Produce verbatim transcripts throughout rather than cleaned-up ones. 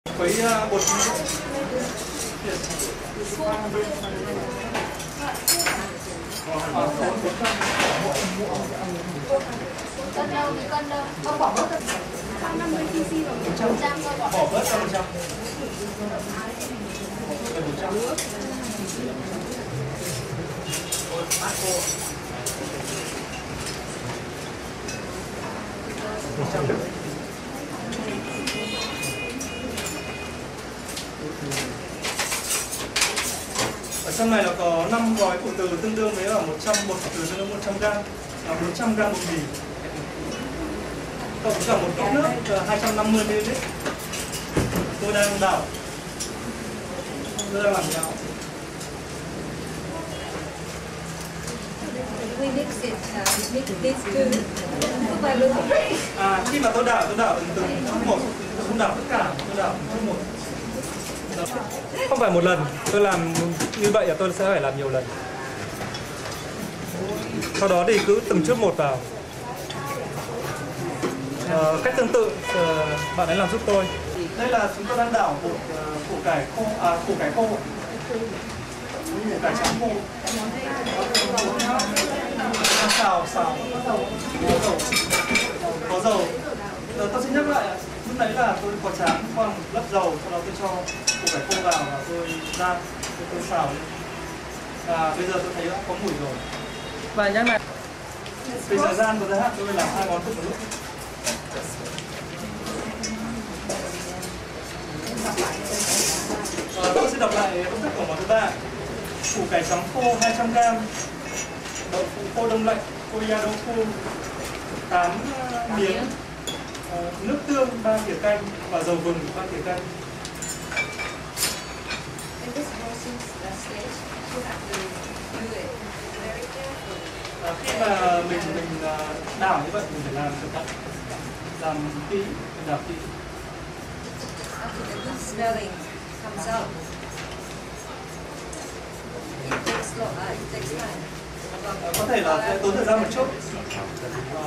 Với uh, bột cân đâu, cân đâu, không bỏ bớt được một trăm năm mươi ki lô gam rồi, một trăm bỏ bớt cho một trăm. một trăm. một trăm. Ở trong này là có năm gói củ từ tương đương với là một trăm bột củ từ tương đương một trăm gram, là bốn trăm gram bột mì. Cộng với cả một cốc nước hai trăm năm mươi mi li lít. Tôi đang đảo. Tôi đang làm cháo. We mix it, uh, mix this too. Không phải luôn. À, khi mà tôi đảo, tôi đảo từng chút một, tôi không đảo tất cả, tôi đảo chút một. Không phải một lần, tôi làm như vậy là tôi sẽ phải làm nhiều lần. Sau đó thì cứ từng chút một vào. Ờ, cách tương tự uh, bạn ấy làm giúp tôi. Đây là chúng tôi đang đảo bột uh, củ cải khô, à, củ cải khô, củ cải trắng khô. Xào xào có dầu, có dầu. Ờ, tôi xin nhắc lại, lúc nãy là tôi có tráng khoan lớp dầu, sau đó tôi cho củ cải khô vào và tôi rang, tôi, tôi xào lên. Và bây giờ tôi thấy đã có mùi rồi. Và nhắc lại, vì thời gian của tôi hát tôi làm hai món cùng một lúc. Và tôi sẽ đọc lại công thức của món thứ ba. Củ cải trắng khô hai trăm gram, đậu phụ khô đông lạnh, Korea-tofu tám miếng, uh, nước tương ba thìa canh và dầu vừng ba thìa canh. À, khi mà mình mình uh, đảo như vậy mình phải làm cẩn thận, làm kỹ, mình đảo kỹ. À, có thể là sẽ tốn thời gian một chút. À,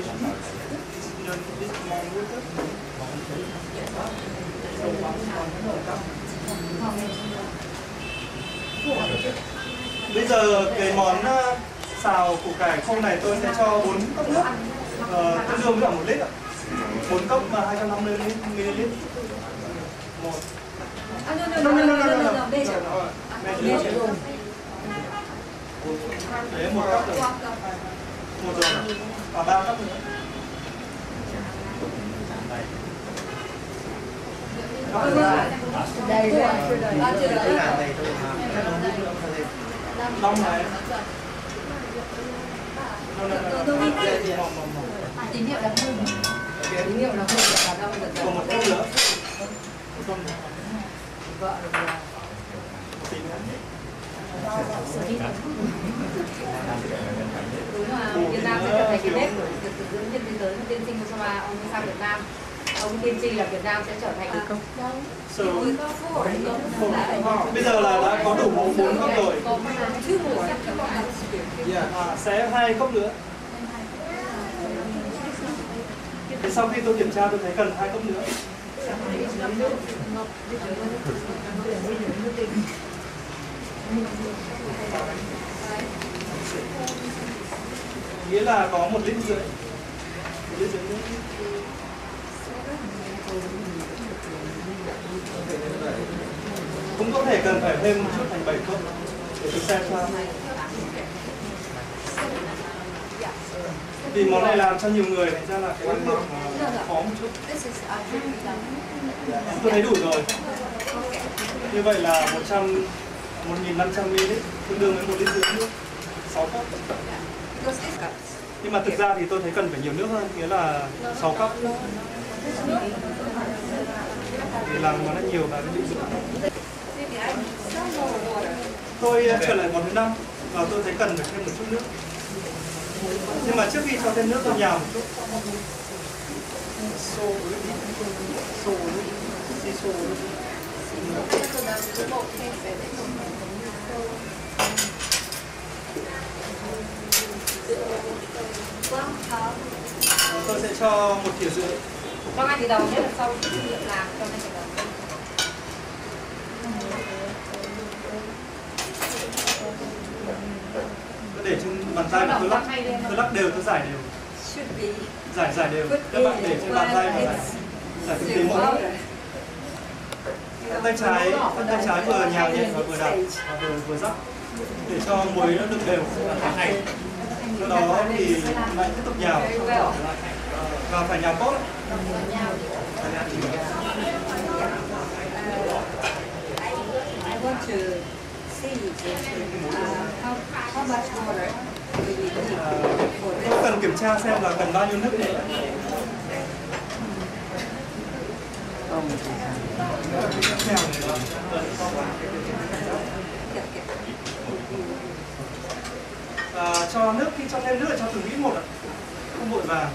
bây giờ cái món uh, xào củ cải khô này tôi sẽ cho bốn cốc nước, uh, tương đương với cả một lít ạ. bốn cốc và hai trăm năm mươi mi li lít. Một. No, no, no, no, no, no. Đấy, một cốc rồi. Một rồi. Và ba cốc nữa. Đây rồi. Đông này. Tín hiệu là hư. Tín hiệu là hư là đông rồi. Còn một cốc nữa. Vợ rồi. Đúng là Việt Nam sẽ trở thành cái bếp của được từ dưỡng trên thế giới, tiên sinh của Sapa, ông sang Việt Nam, ông tiên tri là Việt Nam sẽ trở thành được không? So, bây giờ là đã có đủ bốn cốc rồi. À, sẽ hai cốc nữa. Thì sau khi tôi kiểm tra tôi thấy cần hai cốc nữa. Nghĩa là có một lít rưỡi. Một lít rưỡi nữa. Cũng có thể cần phải thêm một chút thành bảy cốc để tôi xem sao. Vì món này làm cho nhiều người thành ra là cái ăn lượng khó một chút. Tôi thấy đủ rồi. Như vậy là một trăm một nghìn năm trăm mi li lít tương đương với một lít rưỡi nước, sáu cốc. Nhưng mà thực ra thì tôi thấy cần phải nhiều nước hơn, nghĩa là sáu cốc. Để làm món ăn nhiều và bị dữ. Tôi trở lại món thứ năm và tôi thấy cần phải thêm một chút nước. Nhưng mà trước khi cho thêm nước tôi nhào một chút. Xô xô xô xô. Tôi sẽ cho một thìa rưỡi. Cho ngay từ đầu nhé, sau khi làm cho ngay từ đầu. tay và tôi lắc, tôi lắc đều, tôi giải đều. Giải giải đều. Các bạn để trên bàn tay và giải giải từng tí một. Tay trái, tay trái vừa nhào nhẹ và vừa đạp và vừa vừa dắt để cho muối nó được đều. Sau đó thì lại tiếp tục nhào và phải nhào tốt. I want to see uh, how, how much water we need for this. Tôi cần kiểm tra xem là cần bao nhiêu nước để à, cho nước, khi cho thêm nước cho từng ít một ạ, không vội vàng,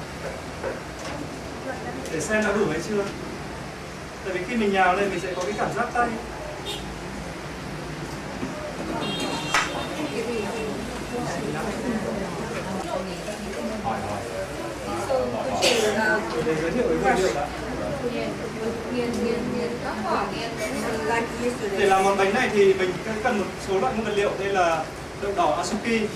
để xem đã đủ hay chưa. Tại vì khi mình nhào lên mình sẽ có cái cảm giác tay. Để giới thiệu với nguyên liệu đã. Để làm món bánh này thì mình cần một số loại nguyên vật liệu. Đây là đậu đỏ Azuki,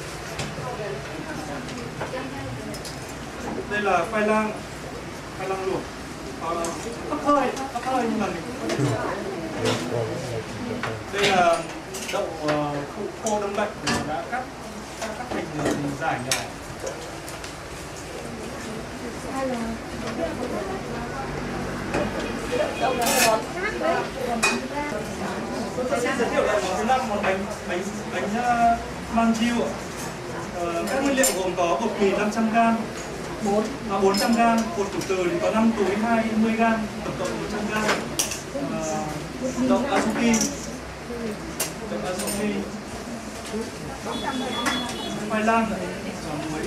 đây là khoai lang, khoai lang luộc, hấp hơi, hấp hơi nhưng mà mình đây là đậu khô, khô đông lạnh mình đã cắt cắt thành giải nhỏ. Tôi sẽ giới thiệu lại món thứ năm, món bánh bánh bánh uh, manjiu. Uh, các nguyên liệu gồm có bột mì năm trăm gam, bốn à, bốn trăm gam, bột củ từ thì có năm túi hai mươi gam, tổng cộng một trăm gam. Uh, đậu Azuki, đậu Azuki, khoai lang, muối,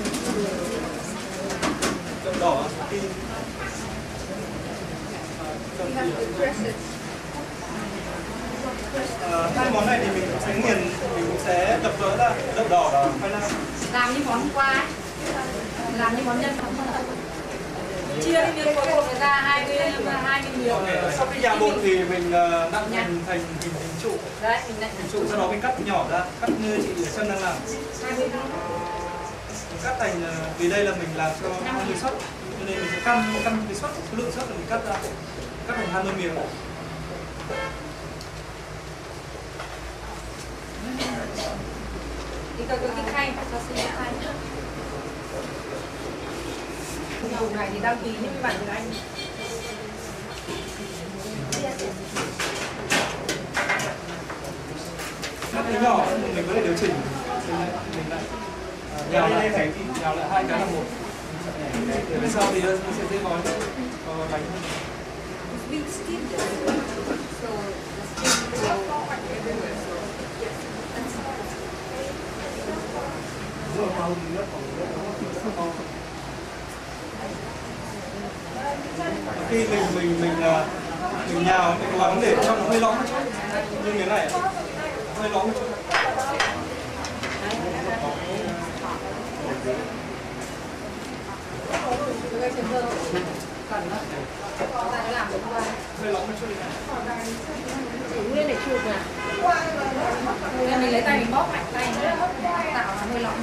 đậu đỏ Azuki. À, hai món này thì mình cũng sẽ nghiền, mình cũng sẽ đập vỡ ra đậu đỏ và khoai lang. Làm như món hôm qua ấy. Làm như món nhân. Chia cái miếng của bột ra hai cái hai cái miếng. Okay. Sau khi nhào bột thì mình nặn thành thành hình hình trụ. Đấy, mình nặn hình trụ, sau đó mình cắt nhỏ ra, cắt như chị ở chân đang làm. Mình cắt thành, vì đây là mình làm cho hai mươi suất, cho nên mình sẽ căn căn cái suất, cái lượng suất là mình cắt ra, cắt thành hai mươi miếng. Thì tôi có cái khay, cho xin cái khay. Vùng này thì đăng ký những bạn tiếng Anh. Cắt cái nhỏ mình có thể điều chỉnh. Mình lại nhào lại cái nhào lại hai cái là một. Để về sau thì nó sẽ dễ gói cho bánh hơn. Khi mình mình mình mình nhào mình cố gắng để cho nó hơi lõm một chút, như thế này, hơi lõm một chút. Hơi lõm một chút. Chỉ nguyên để chụp à? Nên mình lấy tay mình bóp mạnh tay tạo nó hơi lõm.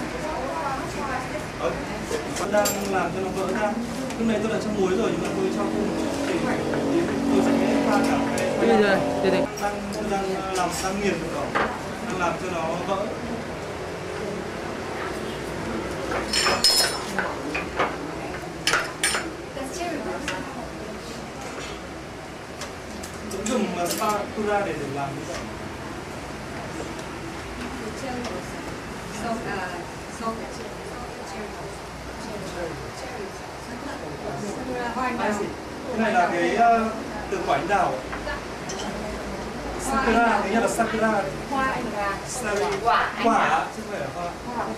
Vẫn đang làm cho nó vỡ ra. Lúc này tôi đã cho muối rồi nhưng mà tôi cho không để tôi sẽ pha cả cái khoai lang. Đang tôi đang làm đang nghiền đậu đỏ, đang làm cho nó vỡ. Cũng dùng spatula để để làm như vậy. Cái này là cái từ quả anh đào. Sakura, tiếng Nhật là sakura. Hoa anh đào. Quả, quả chứ không phải là hoa.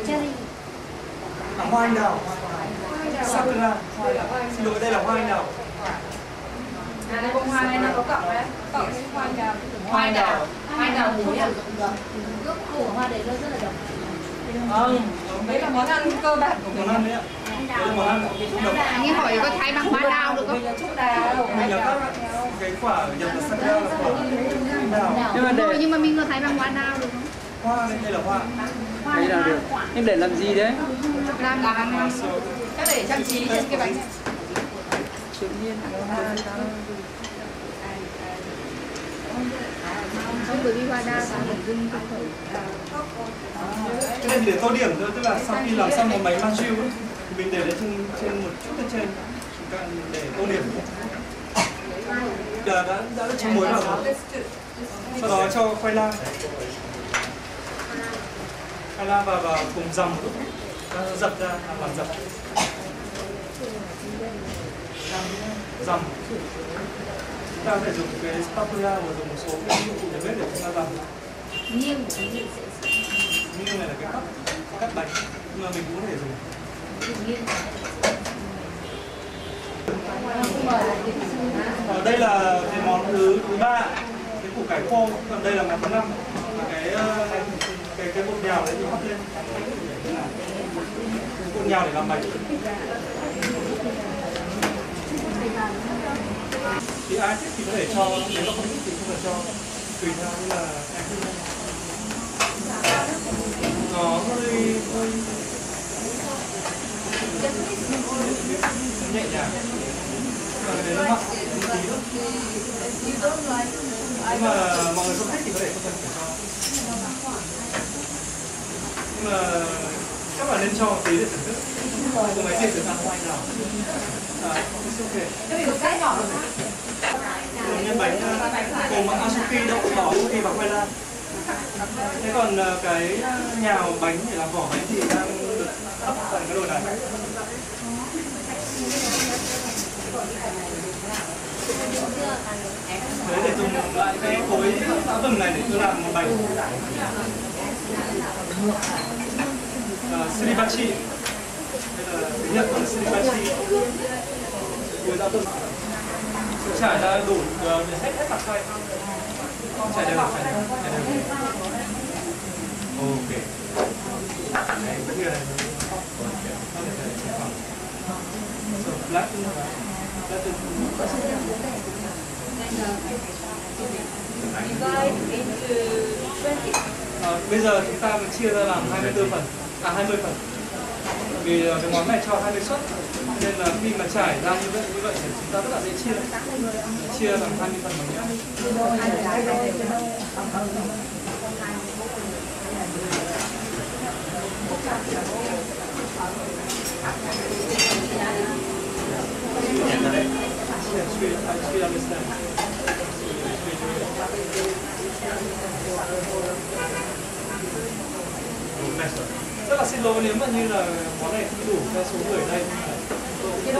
À, hoa anh đào. Sakura. Xin lỗi, đây là hoa anh đào. À, đây bông hoa này nó có cọng đấy. Cọng cái hoa anh đào. Hoa anh đào. Hoa anh đào muối à? Nước của hoa đấy nó rất là độc. Vâng. Đấy là món ăn cơ bản của mình. Món ăn đấy ạ. Đây là món ăn độc. Anh hỏi có thái bằng hoa đào được không? Mình là trúc đào. Mình là các cái quả ở Nhật là sakura là quả anh đào. Nhưng mà, để... nhưng mà mình có thái bằng hoa đào được không? Hoa đây, đây là hoa. Hoa Đây là được. Em để làm gì đấy? Làm làm chắc để trang trí trên cái bánh này. Tự nhiên Không, bởi vì hoa đa sang nội dung không phải. Cái này thì để tô điểm thôi, tức là sau khi làm xong một bánh manju thì mình để lên trên trên một chút lên trên để tô điểm. Đã đã đã chấm muối vào rồi. Sau đó cho khoai lang, khoai lang vào và cùng dầm dập ra làm dập, dầm. Chúng ta có thể dùng cái spatula và dùng một số cái dụng cụ để bếp để chúng ta dầm. Nghiêng Nghiêng này là cái cắt cắt bánh, nhưng mà mình cũng có thể dùng. Ở đây là cái món thứ thứ ba, cái củ cải khô, còn đây là món thứ năm, cái cái cái bột nhào đấy thì hấp lên, bột nhào để làm bánh. Thì ai thích thì có thể cho, nếu mà không thích thì không cần cho, tùy theo như là em thích. Nó hơi hơi nhẹ nhàng. Còn cái đấy nó mặn một tí nữa. Nhưng mà mọi người không thích thì có thể không cần phải cho. Nhưng mà chắc là nên cho một tí để thưởng thức. Không phải tiền được ăn hoài nào. À, it's okay. Cái này được cắt nhỏ rồi. Nhân bánh gồm bằng asuki, đậu đỏ, asuki và khoai lang. Thế còn cái nhào bánh để làm vỏ bánh thì đang được hấp tại cái đồ này. Đấy, để dùng lại cái khối đá vừng này để tôi làm một bánh. Uh, sriracha. Đây là tiếng Nhật của sriracha. Vừa ra tôi trải ra đủ hết hết mặt xoay. Trải đều, trải đều, trải đều. Ok. Đấy, cái kia này. So, black. À, bây giờ chúng ta chia ra làm hai mươi tư phần, à hai mươi phần. Vì cái món này cho hai mươi suất nên là khi mà trải ra như vậy như vậy thì chúng ta rất là dễ chia. Chia làm hai mươi phần bằng nhau. Rất là xin lỗi nếu mà như là món này không đủ cho số người ở đây. Chúng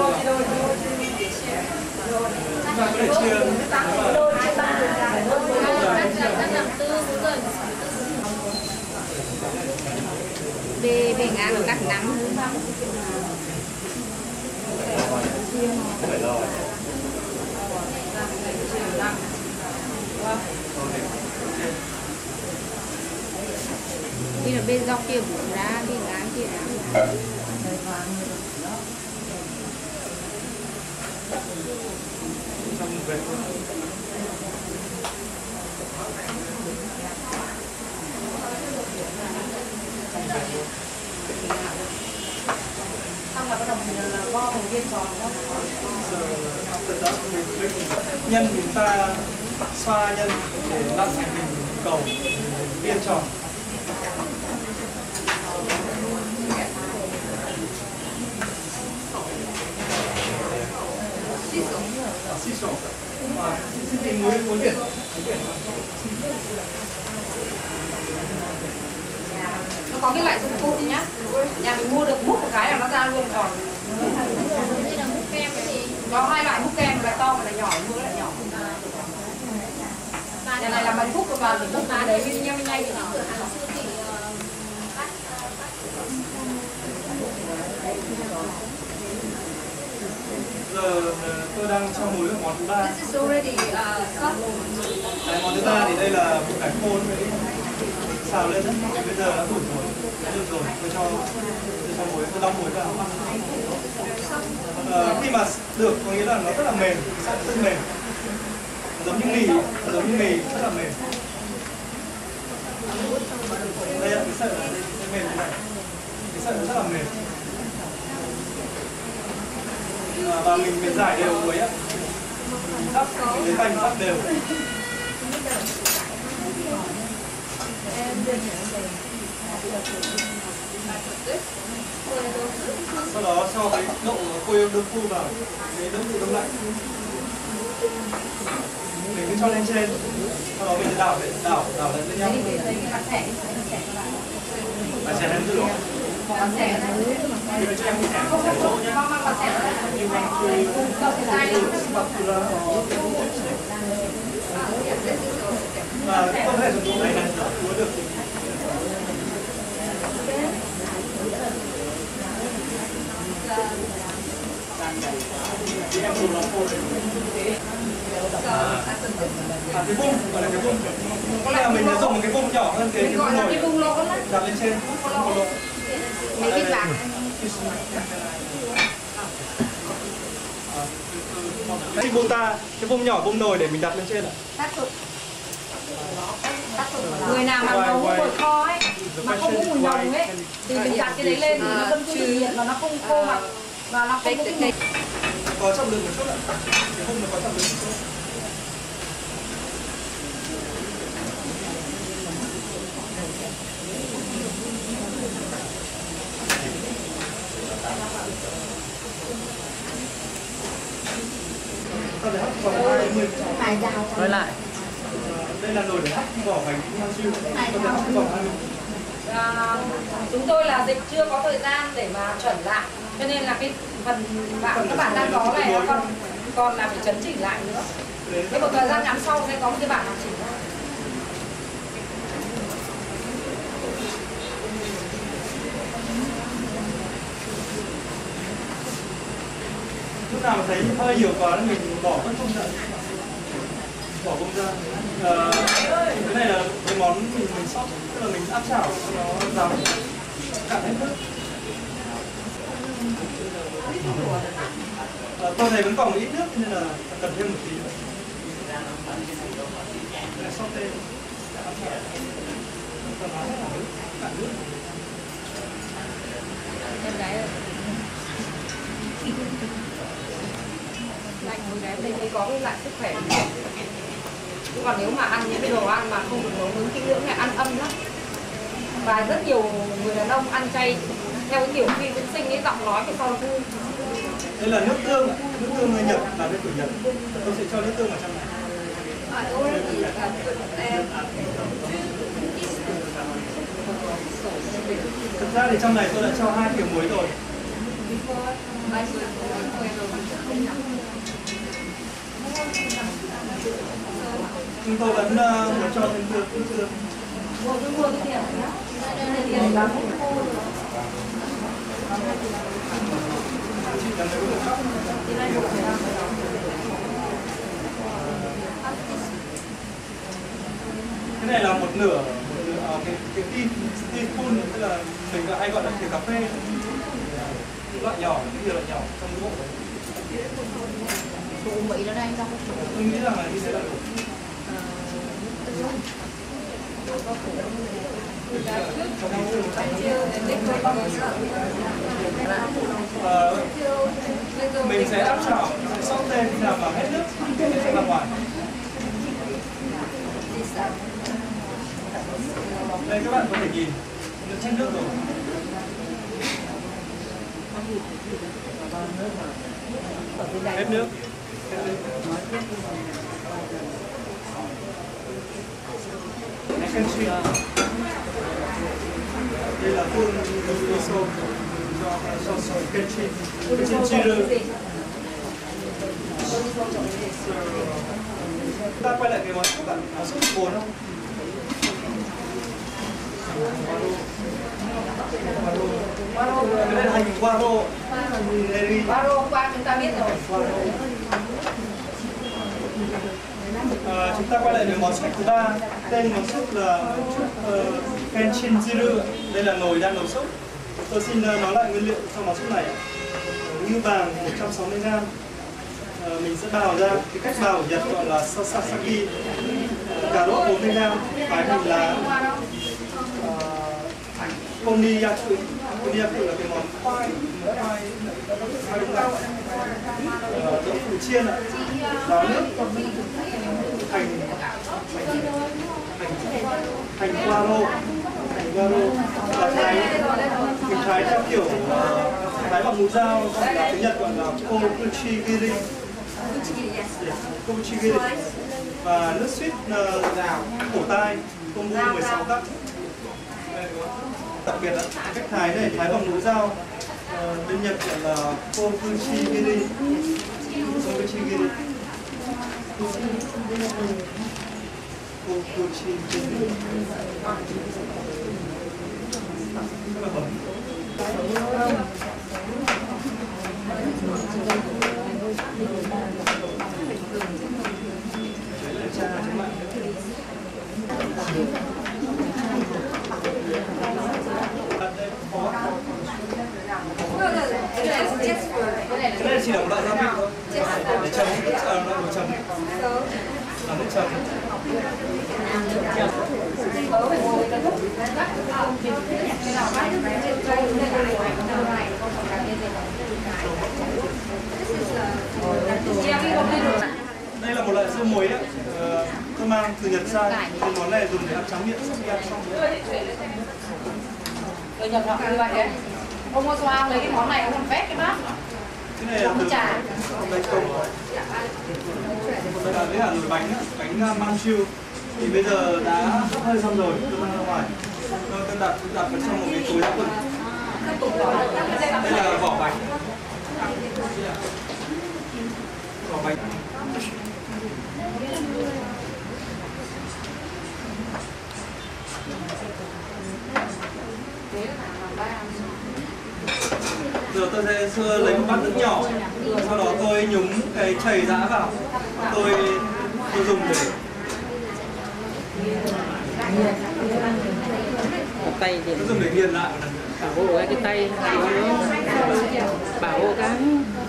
ta có thể chia về về ngang ở các nắm đi là bên dọc kia bún ra đi ngang kia ra. Xong là bắt đầu mình vo thành viên tròn đó. Nhân thì chúng ta xoa nhân để lăn thành hình cầu viên tròn. Xì xổ. À, xin muối muối biển. Nó có cái loại dụng cụ nhá. Nhà mình mua được múc một cái là nó ra luôn còn. Đây là múc kem cái gì? Có hai loại múc kem, loại to và loại nhỏ, mua cái loại nhỏ. Nhà này là bánh phúc và vào múc lá đấy với nhau nhanh thì nó cửa hàng siêu thị. Giờ tôi đang cho muối ở món thứ ba. This is already uh, cut. Đấy, món thứ ba thì đây là củ cải khô xào lên đấy. Bây giờ đã đủ rồi, đã được rồi. Tôi cho tôi cho muối, tôi đong muối vào. À, khi mà được có nghĩa là nó rất là mềm, sẽ rất mềm, giống như mì, giống như mì rất là mềm. Đây ạ, cái sợi này mềm. và mình mình rải đều muối á, đắp lấy tay mình đắp đều. Sau đó cho cái đậu quây đông phu vào, cái đông phu đông lạnh. Mình cứ cho lên trên, sau đó mình đảo để đảo đảo lên với nhau. Bà chén em rồi. Mình cho em một chén chén chỗ nhé. Và không thể dùng chỗ này này, chúa được. Em dùng nó khô đấy. À, cái bung, gọi là cái bung. Có lẽ là mình đã dùng một cái bung nhỏ hơn cái cái bung nồi. Đặt lên trên. Cái bạc. Cái bung ta, cái bung nhỏ bung nồi để mình đặt lên trên ạ. Người nào mà nấu bột kho ấy mà không có mùi nồng ấy thì mình đặt cái đấy lên thì nó vẫn giữ nhiệt và nó không khô mặt và nó không có cái có trọng lượng một chút ạ. Cái bung nó có trọng lượng một chút. Nói lại. Đây là nồi để hấp vỏ bánh cao su. À, chúng tôi là dịch chưa có thời gian để mà chuẩn lại, cho nên là cái phần bạn các bạn đang có này còn còn là phải chấn chỉnh lại nữa. Thế một thời gian ngắn sau sẽ có một cái bản hoàn chỉnh. Lúc nào mà thấy hơi nhiều quá thì mình bỏ mất không ra, bỏ bông ra. À, cái này là cái món mình mình sót, tức là mình áp chảo cho nó rắn cạn hết nước. À, tôi thấy vẫn còn một ít nước nên là cần thêm một tí nữa. Đây là sót tên áp chảo, còn nó rất là nước, cạn nước. Em gái ơi. Lạnh một cái đây mới có cái lại sức khỏe. Chứ còn nếu mà ăn những cái đồ ăn mà không được nấu nướng kỹ lưỡng này ăn âm lắm. Và rất nhiều người đàn ông ăn chay theo cái kiểu phi dưỡng sinh ấy, giọng nói của sau là vui. Đây là nước tương ạ, nước tương người Nhật, là nước của Nhật. Tôi sẽ cho nước tương vào trong này. Thực ra thì trong này tôi đã cho hai thìa muối rồi. Nhưng tôi vẫn uh, muốn cho thêm tương, tương tương. Chị cần lấy một cốc. Cái này là một nửa, một nửa cái cái tea teaspoon, tức là mình hay gọi là thìa cà phê. Loại nhỏ, cái thìa loại nhỏ trong cái bộ đấy. Đủ vị ở đây không? Tôi nghĩ rằng là như thế là đủ. À, mình sẽ áp chảo, sẽ sót lên khi nào mà hết nước thì sẽ ra ngoài. Đây các bạn có thể nhìn được trên nước rồi. Hết nước. Canchi. Đây là phương miso cho cho canchi. Canchi. Ta quay lại cái món súp ạ, món súp bồn không? Cái này là hành guaro. Guaro qua chúng ta biết rồi. À, chúng ta quay lại với món súp thứ ba. Tên món súp là uh, Kenchinjiru. Đây là nồi đang nấu súp. Tôi xin uh, nói lại nguyên liệu cho món súp này. Ngưu vàng một trăm sáu mươi gam. Uh, mình sẽ bào ra, cái cách bào của Nhật gọi là sasaki. Uh, cà rốt bốn mươi gam, vài hành lá, uh, konnyaku. Konnyaku là cái món khoai, món khoai khoai đông lạnh, đậu phụ chiên ạ, ráo nước, hành hành hành guaro, hành guaro và thái mình thái theo kiểu thái bằng mũi dao, gọi là tiếng Nhật gọi là kokuchigiri, kokuchigiri và nước suýt cổ tai combo mười sáu cấp. Đặc biệt là cách thái này thái bằng mũi dao, uh, bên Nhật gọi là kokuchigiri, kokuchigiri, kokuchigiri. Cái này chỉ là một loại gia vị thôi để chấm, à, loại đồ chấm, là nước chấm. Đây là một loại dưa muối đấy, ờ, tôi mang từ Nhật sang. Cái món này dùng để ăn tráng miệng sau khi ăn xong. Tôi nhập họ như vậy đấy. Ông mua xoa lấy cái món này ông còn vét cái bát. Cái này là từ bánh công. Đây là với cả nồi bánh, bánh manchu. Thì bây giờ đã hơi xong rồi, tôi mang ra ngoài. Tôi đặt đặt vào trong một cái túi đã quần. Đây là vỏ bánh. Vỏ bánh. Giờ tôi sẽ lấy một bát nước nhỏ, sau đó tôi nhúng cái chày giã vào, tôi tôi dùng để tay thì tôi dùng để nghiền lại. bảo hộ cái tay bảo hộ cái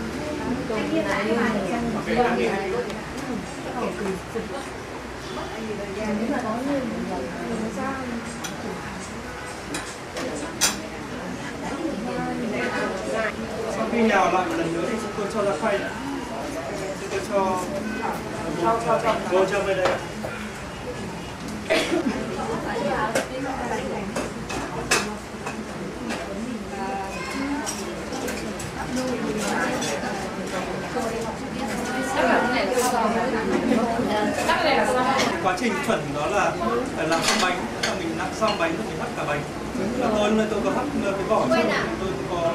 sau khi nhào lại một lần nữa thì tôi cho ra khay nữa. Tôi cho vô cho về đây. Quá trình chuẩn đó là phải làm xong bánh, là mình nặn xong bánh rồi mình hấp cả bánh. Và tôi tôi có hấp cái vỏ trước, tôi có